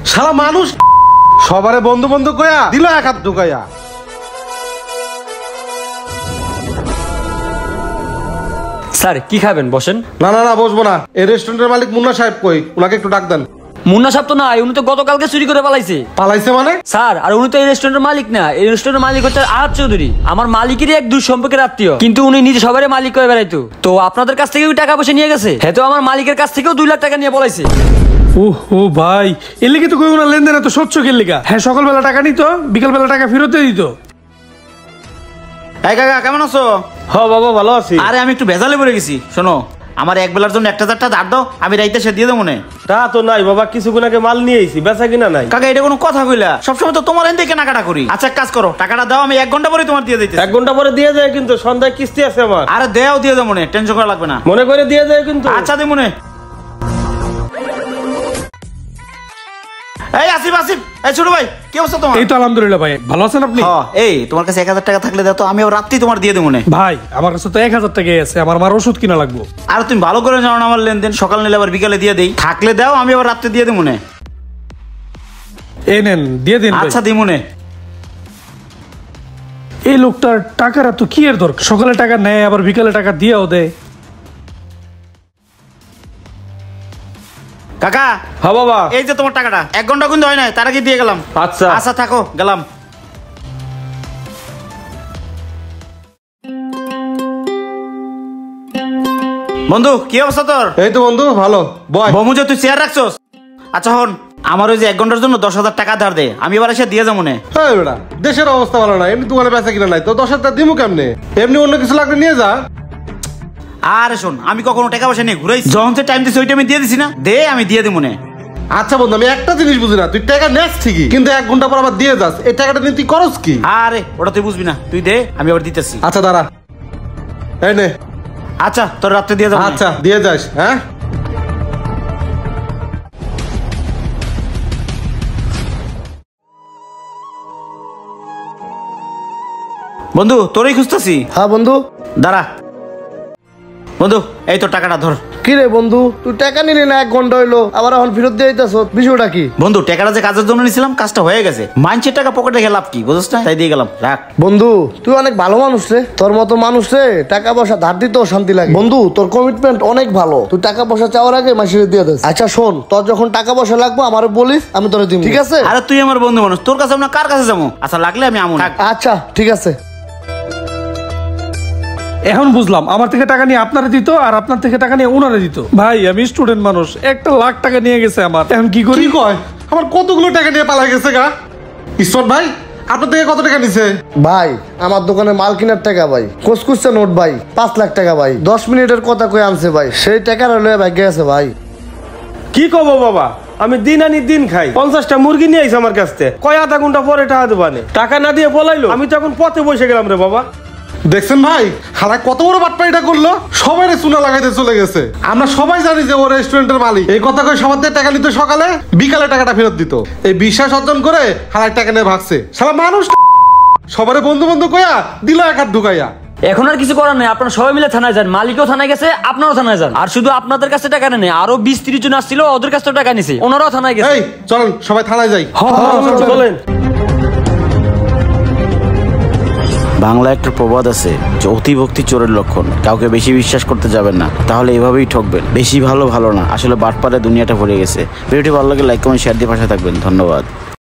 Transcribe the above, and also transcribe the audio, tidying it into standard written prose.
শালা মানুষ সবারে বন্ধু বন্ধু কয়া দিল এক হাত ঢুকাইয়া। স্যার কি খাবেন? বসেন। না না না বসবো না। এই রেস্টুরেন্টের মালিক মুন্না সাহেব কই? উনাকে একটু ডাক দেন। মুন্না সাহেব তো নাই, উনি তো গতকালকে চুরি করে পালাইছে। পালাইছে মানে? স্যার আর উনি তো এই রেস্টুরেন্টের মালিক না, এই রেস্টুরেন্টের মালিক হচ্ছে আহাদ চৌধুরী, আমার মালিকেরই এক দূর সম্পর্কের আত্মীয়, কিন্তু উনি নিজে সবারই মালিক করে বেড়াইতো। তো আপনাদের কাছ থেকে টাকা পয়সা নিয়ে গেছে, হ্যাঁ তো আমার মালিকের কাছ থেকেও 2 লাখ টাকা নিয়ে পলাইছে। ও ভাই, এর লিগে তো কইব না লেনদেন এত স্বচ্ছ কে লিগা? হ্যাঁ সকালবেলা টাকা নিত, বিকালবেলা টাকা ফেরত দিয়ে দিত। এই কাকা কেমন আছো? হ্যাঁ বাবা ভালো আছি। আরে আমি একটু ভেজালে পড়ে গেছি, শোনো আমার এক বেলার জন্য 1000 টাকা ধার দাও, আমি রাইতে সে দিয়ে দেবো মনে। তা তো নাই বাবা, কিছুক্ষণ আগে মাল নিয়ে আইছি, বেচা কিনা নাই। কাকা এটা কোনো কথা কইলা? সবসময় তো তোমার এখান থেকে কেনাকাটা করি। আচ্ছা এক কাজ করো, টাকাটা দাও, আমি 1 ঘন্টা পরে তোমার দিয়ে দিতে। 1 ঘন্টা পরে দিয়ে যায়, কিন্তু সন্ধ্যায় কিস্তি আছে আমার। আরে দেও দিয়ে দাও মনে, টেনশন করা লাগবে না, মনে করে দিয়ে যায় কিন্তু। আচ্ছা দি মনে। এই আসিফ আসিফ, এই ছোট ভাই কি অবস্থা তোমার? এই তো আলহামদুলিল্লাহ ভাই, ভালো আছেন আপনি? হ্যাঁ, এই তোমার কাছে 1000 টাকা থাকলে দাও তো, আমি রাত্রি তোমার দিয়ে দেবো মনে। ভাই আমার কাছে তো 1000 টাকাই আছে, আমার মার ওষুধ কিনা লাগবো। আর তুমি ভালো করে জানো না আমার লেনদেন, সকাল নিলে আবার বিকালে দিয়ে দেই, থাকলে দাও আমি আবার রাত্রে দিয়ে দেবো মনে। এই নেন দিয়ে দিন। আচ্ছা দি মনে। এই লোকটার টাকার তো কি এর দরকার? সকালে টাকা নেয় আবার বিকালে টাকা দিয়েও দেয়। কাকা হ্যাঁ বাবা। এই যে তোমার টাকাটা, 1 ঘন্টা কিন্তু হয় নাই, তার আগে দিয়ে গেলাম। আচ্ছা আচ্ছা থাকো, গেলাম। বন্ধু কি অবস্থা তোর? এই তো বন্ধু ভালো। বয়। বমু যে তুই চেয়ার রাখছস। আচ্ছা হন, আমার ওই যে 1 ঘন্টার জন্য 10,000 টাকা ধার দে, আমি এবার এসে দিয়ে যাবো মনে। হ্যাঁ বেটা, দেশের অবস্থা ভালো না, এমনি দোকানে বেচা কিনা নাই, তো 10,000 টাকা দিমু কেমনে? এমনি অন্য কিছু লাগলে নিয়ে যা। আরে শোন, আমি কখনো টাকা পয়সা নিয়ে ঘুরাই? যখন সে টাইম দিছি ওই টাইমে দিয়ে দিছি না, দে আমি দিয়ে দিই মনে। আচ্ছা বন্ধু, আমি একটা জিনিস বুঝি না, তুই টাকা নেস ঠিকই, কিন্তু 1 ঘন্টা পর আবার দিয়ে যাস, এই টাকাটা নিয়ে তুই করস কি? আরে ওটা তুই বুঝবি না, তুই দে আমি আবার দিতেছি। আচ্ছা দাঁড়া, এই নে। আচ্ছা তোর রাত্রে দিয়ে যাবো। আচ্ছা দিয়ে যাস। হ্যাঁ বন্ধু তোরই খুঁজতেছি। হ্যাঁ বন্ধু। দাঁড়া বন্ধু, এই তোর টাকাটা ধর। কি রে বন্ধু, তুই টাকা নিলি না 1 ঘন্টা হইলো, আবার এখন ফেরত দিয়ে দিতেছ, বিষয়টা কি? বন্ধু টাকাটা যে কাজের জন্য নিছিলাম, কাজটা হয়ে গেছে, মানুষের টাকা পকেটে রেখে লাভ কি, বুঝছ না? তাই দিয়ে গেলাম, রাখ। বন্ধু তুই অনেক ভালো মানুষ রে, তোর মতো মানুষ রে টাকা পয়সা ধার দিতেও শান্তি লাগে। বন্ধু তোর কমিটমেন্ট অনেক ভালো, তুই টাকা পয়সা চাওয়ার আগে মাসিরে দিয়ে দিস। আচ্ছা শোন, তোর যখন টাকা পয়সা লাগবে আমারে বলিস, আমি তোরে দিব, ঠিক আছে? আরে তুই আমার বন্ধু মানুষ, তোর কাছে না কার কাছে যাবো? আচ্ছা লাগলে আমি আমন। আচ্ছা ঠিক আছে। এখন বুঝলাম, আমার থেকে টাকা নিয়ে আপনারা দিত আর আপনার থেকে টাকা নিয়ে ওনারা দিত। ভাই আমি স্টুডেন্ট মানুষ, 1 লাখ টাকা নিয়ে গেছে আমার, এখন কি করি? কি কয়? আমার কতগুলো টাকা নিয়ে পালাই গেছে গা। ঈশ্বর ভাই, আপনার থেকে কত টাকা নিছে? ভাই আমার দোকানে মাল কেনার টাকা ভাই, কুচকুচে নোট ভাই 5 লাখ টাকা ভাই, 10 মিনিটের কথা কই আনছে ভাই, সেই টাকার হলে ভাগ্য আছে ভাই। কি কব বাবা, আমি দিন আনি দিন খাই, 50টা মুরগি নিয়ে আইছে আমার কাছ থেকে, কয় আধা ঘন্টা পরে টাকা দেবানে, টাকা না দিয়ে পলাইলো, আমি তো এখন পথে বসে গেলাম রে বাবা। দেখছেন ভাই, হারা কত বড় বাটপাইটা করলো, সবাই চুনা লাগাইতে চলে গেছে। আমরা সবাই জানি যে ও রেস্টুরেন্টের মালিক, এই কথা কই সবার থেকে টাকা নিত সকালে, বিকালে টাকাটা ফেরত দিত। এই বিশ্বাস অর্জন করে হারাই টাকা নিয়ে ভাগছে। সারা মানুষ সবারে বন্ধু বন্ধু কয়া দিল এক হাত ঢুকাইয়া। এখন আর কিছু করার নেই, আপনারা সবাই মিলে থানায় যান, মালিকও থানায় গেছে, আপনারাও থানায় যান। আর শুধু আপনাদের কাছে টাকা নেই, আরো 20-30 জন আসছিল, ওদের কাছে টাকা নিছে, ওনারাও থানায় গেছে। এই চলেন সবাই থানায় যাই। চলেন। বাংলা একটা প্রবাদ আছে যে অতিভক্তি চোরের লক্ষণ, কাউকে বেশি বিশ্বাস করতে যাবেন না, তাহলে এভাবেই ঠকবেন। বেশি ভালো ভালো না, আসলে বাটপারে দুনিয়াটা ভরে গেছে। ভিডিওটি ভালো লাগে লাইক কমেন্ট শেয়ার দিয়ে পাশে থাকবেন, ধন্যবাদ।